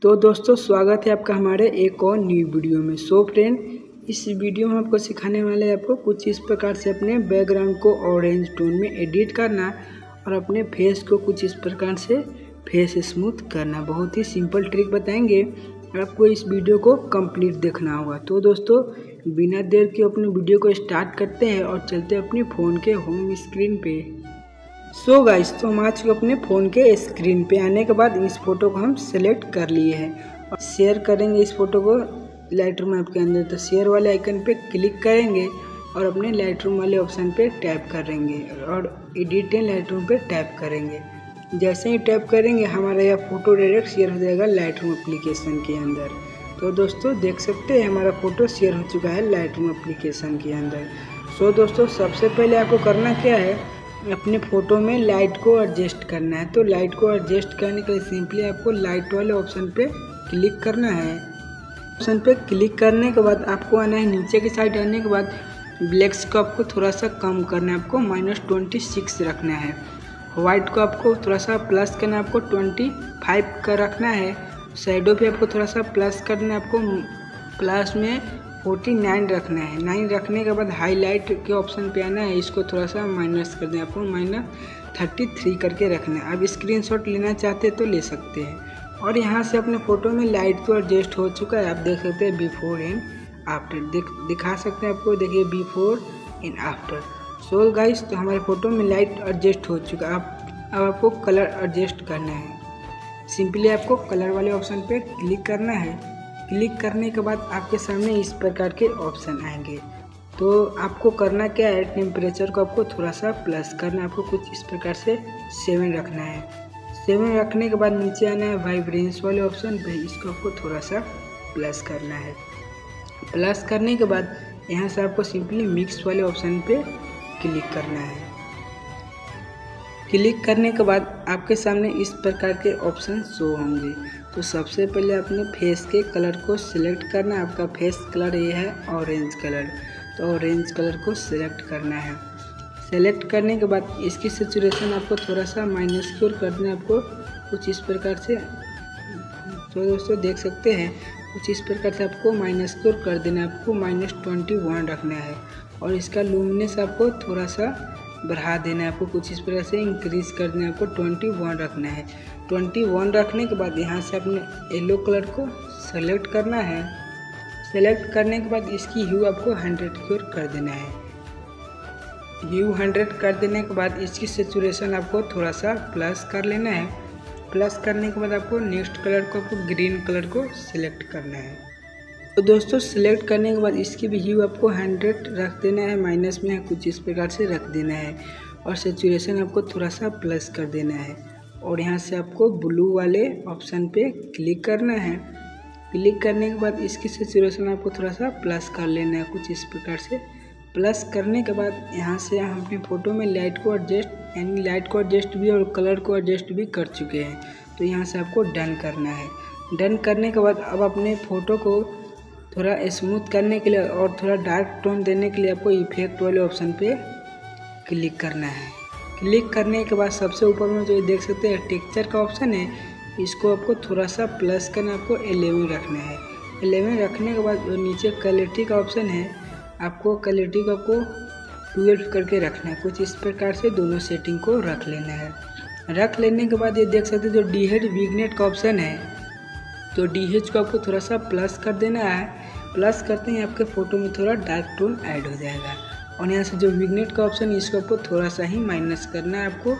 तो दोस्तों स्वागत है आपका हमारे एक और न्यू वीडियो में। सो फ्रेंड, इस वीडियो में आपको सिखाने वाले हैं आपको कुछ इस प्रकार से अपने बैकग्राउंड को ऑरेंज टोन में एडिट करना और अपने फेस को कुछ इस प्रकार से फेस स्मूथ करना। बहुत ही सिंपल ट्रिक बताएंगे, आपको इस वीडियो को कंप्लीट देखना होगा। तो दोस्तों बिना देर के अपने वीडियो को स्टार्ट करते हैं और चलते हैं अपने फ़ोन के होम स्क्रीन पे। सो गाइस, तो हम आ चुके अपने फ़ोन के स्क्रीन पे। आने के बाद इस फोटो को हम सेलेक्ट कर लिए हैं और शेयर करेंगे इस फोटो को लाइटरूम ऐप के अंदर। तो शेयर वाले आइकन पे क्लिक करेंगे और अपने लाइटरूम वाले ऑप्शन पे टैप करेंगे और एडिट इन लाइटरूम पे टैप करेंगे। जैसे ही टैप करेंगे हमारा यह फ़ोटो डायरेक्ट शेयर हो जाएगा लाइटरूम एप्लीकेशन के अंदर। तो दोस्तों देख सकते हैं हमारा फ़ोटो शेयर हो चुका है लाइटरूम एप्लीकेशन के अंदर। सो दोस्तों सबसे पहले आपको करना क्या है, अपने फ़ोटो में लाइट को एडजस्ट करना है। तो लाइट को एडजस्ट करने के लिए सिंपली आपको लाइट वाले ऑप्शन पे क्लिक करना है। ऑप्शन पे क्लिक करने के बाद आपको आना है नीचे की साइड। आने के बाद ब्लैक्स को आपको थोड़ा सा कम करना है, आपको -26 रखना है। वाइट को आपको थोड़ा सा प्लस करना है, आपको 25 का रखना है। शैडो पे आपको थोड़ा सा प्लस करना है, आपको प्लस में 49 रखना है। 9 रखने के बाद हाईलाइट के ऑप्शन पे आना है, इसको थोड़ा सा माइनस कर दें, आपको -33 करके रखना है। अब स्क्रीनशॉट लेना चाहते हैं तो ले सकते हैं। और यहाँ से अपने फ़ोटो में लाइट तो एडजस्ट हो चुका है, आप देख सकते हैं बिफोर एंड आफ्टर दिखा सकते हैं आपको, देखिए before and after. So guys, तो हमारे फ़ोटो में लाइट एडजस्ट हो चुका है। अब आपको कलर एडजस्ट करना है। सिंपली आपको कलर वाले ऑप्शन पे क्लिक करना है। क्लिक करने के बाद आपके सामने इस प्रकार के ऑप्शन आएंगे। तो आपको करना क्या है, टेम्परेचर को आपको थोड़ा सा प्लस करना है, आपको कुछ इस प्रकार से 7 रखना है। 7 रखने के बाद नीचे आना है वाइब्रेंस वाले ऑप्शन पे, इसको आपको थोड़ा सा प्लस करना है। प्लस करने के बाद यहाँ से आपको सिंपली मिक्स वाले ऑप्शन पे क्लिक करना है। क्लिक करने के बाद आपके सामने इस प्रकार के ऑप्शन शो होंगे। तो सबसे पहले अपने फेस के कलर को सिलेक्ट करना है। आपका फेस कलर ये है ऑरेंज कलर, तो ऑरेंज कलर को सिलेक्ट करना है। सेलेक्ट करने के बाद इसकी सैचुरेशन आपको थोड़ा सा -4 कर देना है, आपको कुछ इस प्रकार से। तो दोस्तों देख सकते हैं कुछ इस प्रकार से आपको -4 कर देना है, आपको -21 रखना है। और इसका लुमिनेंस आपको थोड़ा सा बढ़ा देना है, आपको कुछ इस प्रकार से इंक्रीज कर देना है, आपको 21 रखना है। 21 रखने के बाद यहाँ से अपने येलो कलर को सेलेक्ट करना है। सेलेक्ट करने के बाद इसकी ह्यू आपको 100 कर देना है। ह्यू 100 कर देने के बाद इसकी सैचुरेशन आपको थोड़ा सा प्लस कर लेना है। प्लस करने के बाद आपको नेक्स्ट कलर को आपको ग्रीन कलर को सिलेक्ट करना है। तो दोस्तों सिलेक्ट करने के बाद इसकी भी ह्यू आपको 100 रख देना है, माइनस में है कुछ इस प्रकार से रख देना है। और सैचुरेशन आपको थोड़ा सा प्लस कर देना है। और यहाँ से आपको ब्लू वाले ऑप्शन पे क्लिक करना है। क्लिक करने के बाद इसकी सैचुरेशन आपको थोड़ा सा प्लस कर लेना है, कुछ इस प्रकार से। प्लस करने के बाद यहाँ से हम अपनी फ़ोटो में लाइट को एडजस्ट भी और कलर को एडजस्ट भी कर चुके हैं। तो यहाँ से आपको डन करना है। डन करने के बाद अब अपने फ़ोटो को थोड़ा स्मूथ करने के लिए और थोड़ा डार्क टोन देने के लिए आपको इफेक्ट वाले ऑप्शन पे क्लिक करना है। क्लिक करने के बाद सबसे ऊपर में जो देख सकते हैं टेक्सचर का ऑप्शन है, इसको आपको थोड़ा सा प्लस करना, आपको 11 रखना है। 11 रखने के बाद जो नीचे क्लैरिटी का ऑप्शन है, आपको क्लैरिटी को आपको 12 करके रखना है। कुछ इस प्रकार से दोनों सेटिंग को रख लेना है। रख लेने के बाद ये देख सकते हैं जो डीहेड विग्नेट का ऑप्शन है, तो डीएच को आपको थोड़ा सा प्लस कर देना है। प्लस करते ही आपके फ़ोटो में थोड़ा डार्क टोन ऐड हो जाएगा। और यहाँ से जो विग्नेट का ऑप्शन है, इसको आपको थोड़ा सा ही माइनस करना है, आपको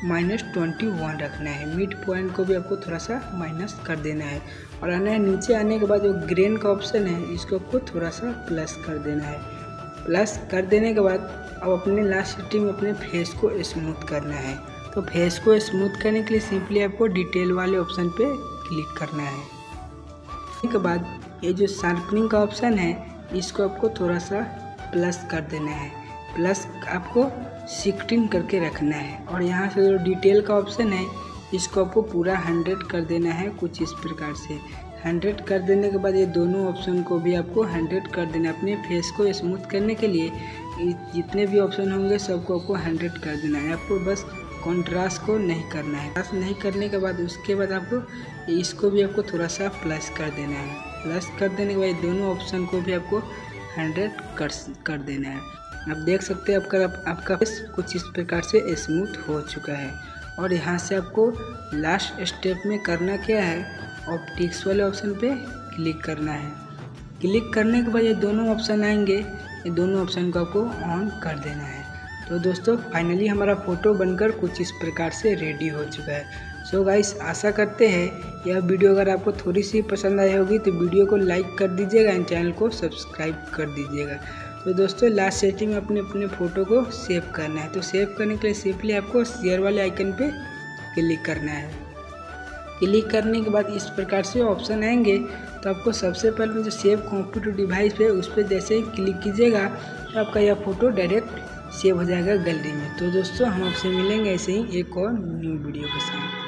-21 रखना है। मिड पॉइंट को भी आपको थोड़ा सा माइनस कर देना है। और आना है नीचे आने के बाद जो ग्रेन का ऑप्शन है, इसको आपको थोड़ा सा प्लस कर देना है। प्लस कर देने के बाद अब अपने लास्ट सेटिंग में अपने फेस को स्मूथ करना है। तो फेस को स्मूथ करने के लिए सिंपली आपको डिटेल वाले ऑप्शन पे क्लिक करना है। के बाद ये जो शार्पनिंग का ऑप्शन है, इसको आपको थोड़ा सा प्लस कर देना है। प्लस आपको 16 करके रखना है। और यहाँ से जो डिटेल का ऑप्शन है, इसको आपको पूरा 100 कर देना है, कुछ इस प्रकार से। 100 कर देने के बाद ये दोनों ऑप्शन को भी आपको 100 कर देना है। अपने फेस को स्मूथ करने के लिए जितने भी ऑप्शन होंगे सबको आपको 100 कर देना है। आपको बस कॉन्ट्रास्ट को नहीं करना है। प्लस नहीं करने के बाद उसके बाद आपको इसको भी आपको थोड़ा सा प्लस कर देना है। प्लस कर देने के बाद दोनों ऑप्शन को भी आपको 100 कर देना है। आप देख सकते हैं आपका फेस कुछ इस प्रकार से स्मूथ हो चुका है। और यहाँ से आपको लास्ट स्टेप में करना क्या है, ऑप्टिक्स वाले ऑप्शन पे क्लिक करना है। क्लिक करने के बाद ये दोनों ऑप्शन आएंगे, ये दोनों ऑप्शन को आपको ऑन कर देना है। तो दोस्तों फाइनली हमारा फ़ोटो बनकर कुछ इस प्रकार से रेडी हो चुका है। सो गाइस, आशा करते हैं यह वीडियो अगर आपको थोड़ी सी पसंद आई होगी तो वीडियो को लाइक कर दीजिएगा एंड चैनल को सब्सक्राइब कर दीजिएगा। तो दोस्तों लास्ट सेटिंग में अपने फ़ोटो को सेव करना है। तो सेव करने के लिए सिंपली आपको शेयर वाले आइकन पे क्लिक करना है। क्लिक करने के बाद इस प्रकार से ऑप्शन आएंगे। तो आपको सबसे पहले जो सेव कॉपी टू डिवाइस पे उस पर जैसे ही क्लिक कीजिएगा तो आपका यह फ़ोटो डायरेक्ट सेव हो जाएगा गैलरी में। तो दोस्तों हम आपसे मिलेंगे ऐसे ही एक और न्यू वीडियो के साथ।